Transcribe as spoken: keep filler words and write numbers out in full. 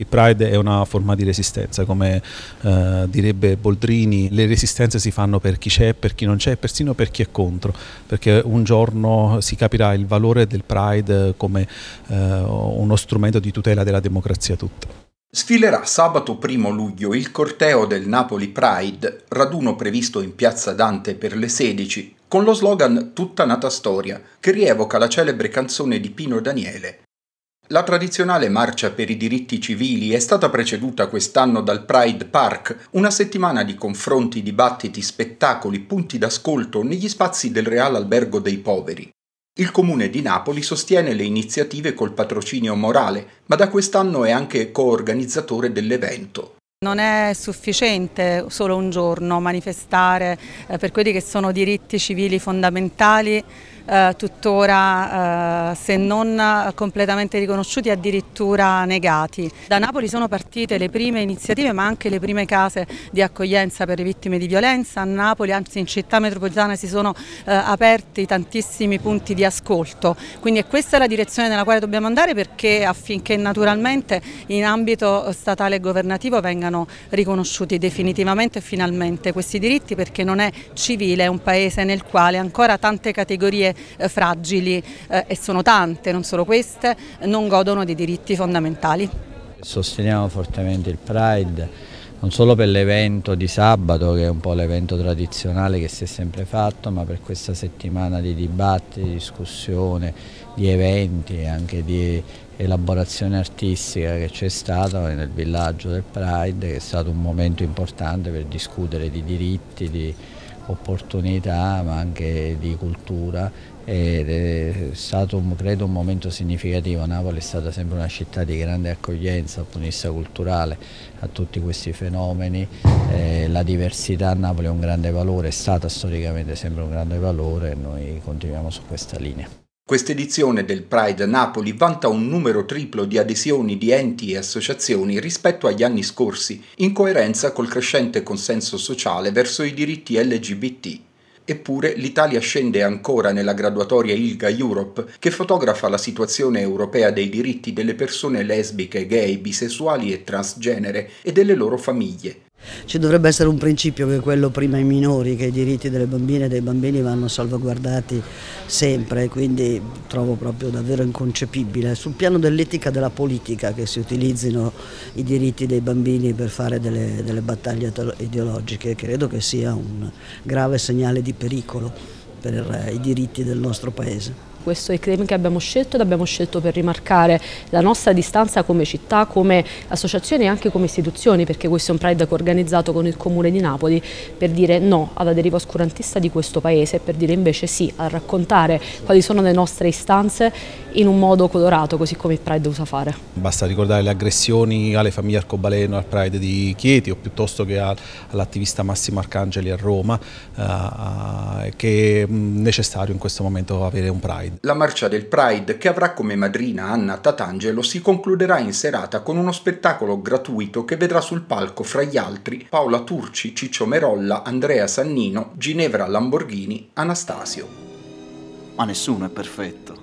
Il Pride è una forma di resistenza, come eh, direbbe Boldrini, le resistenze si fanno per chi c'è, per chi non c'è, persino per chi è contro, perché un giorno si capirà il valore del Pride come eh, uno strumento di tutela della democrazia tutta. Sfilerà sabato primo luglio il corteo del Napoli Pride, raduno previsto in Piazza Dante per le sedici, con lo slogan "Tutta nata storia", che rievoca la celebre canzone di Pino Daniele. La tradizionale marcia per i diritti civili è stata preceduta quest'anno dal Pride Park, una settimana di confronti, dibattiti, spettacoli, punti d'ascolto negli spazi del Real Albergo dei Poveri. Il Comune di Napoli sostiene le iniziative col patrocinio morale, ma da quest'anno è anche coorganizzatore dell'evento. Non è sufficiente solo un giorno manifestare eh, per quelli che sono diritti civili fondamentali, eh, tuttora eh, se non completamente riconosciuti, addirittura negati. Da Napoli sono partite le prime iniziative, ma anche le prime case di accoglienza per le vittime di violenza. A Napoli, anzi in città metropolitana, si sono eh, aperti tantissimi punti di ascolto, quindi questa è la direzione nella quale dobbiamo andare, perché affinché naturalmente in ambito statale e governativo vengano riconosciuti definitivamente e finalmente questi diritti, perché non è civile un paese nel quale ancora tante categorie eh, fragili, eh, e sono tante, non solo queste, non godono di diritti fondamentali. Sosteniamo fortemente il Pride, non solo per l'evento di sabato, che è un po' l'evento tradizionale che si è sempre fatto, ma per questa settimana di dibattiti, di discussione, di eventi e anche di elaborazione artistica che c'è stata nel villaggio del Pride, che è stato un momento importante per discutere di diritti, di opportunità, ma anche di cultura, ed è stato, credo, un momento significativo. Napoli è stata sempre una città di grande accoglienza dal punto di vista culturale a tutti questi fenomeni. Eh, la diversità a Napoli è un grande valore, è stata storicamente sempre un grande valore, e noi continuiamo su questa linea. Quest'edizione del Pride Napoli vanta un numero triplo di adesioni di enti e associazioni rispetto agli anni scorsi, in coerenza col crescente consenso sociale verso i diritti L G B T. Eppure l'Italia scende ancora nella graduatoria ILGA Europe, che fotografa la situazione europea dei diritti delle persone lesbiche, gay, bisessuali e transgenere e delle loro famiglie. Ci dovrebbe essere un principio, che è quello prima ai minori, che i diritti delle bambine e dei bambini vanno salvaguardati sempre, quindi trovo proprio davvero inconcepibile sul piano dell'etica della politica che si utilizzino i diritti dei bambini per fare delle, delle battaglie ideologiche. Credo che sia un grave segnale di pericolo per i diritti del nostro Paese. Questo è il claim che abbiamo scelto, ed abbiamo scelto per rimarcare la nostra distanza come città, come associazioni e anche come istituzioni, perché questo è un Pride organizzato con il Comune di Napoli, per dire no alla deriva oscurantista di questo paese, e per dire invece sì a raccontare quali sono le nostre istanze in un modo colorato, così come il Pride usa fare. Basta ricordare le aggressioni alle famiglie arcobaleno al Pride di Chieti, o piuttosto che all'attivista Massimo Arcangeli a Roma, eh, che è necessario in questo momento avere un Pride. La marcia del Pride, che avrà come madrina Anna Tatangelo, si concluderà in serata con uno spettacolo gratuito che vedrà sul palco, fra gli altri, Paola Turci, Ciccio Merolla, Andrea Sannino, Ginevra Lamborghini, Anastasio. Ma nessuno è perfetto.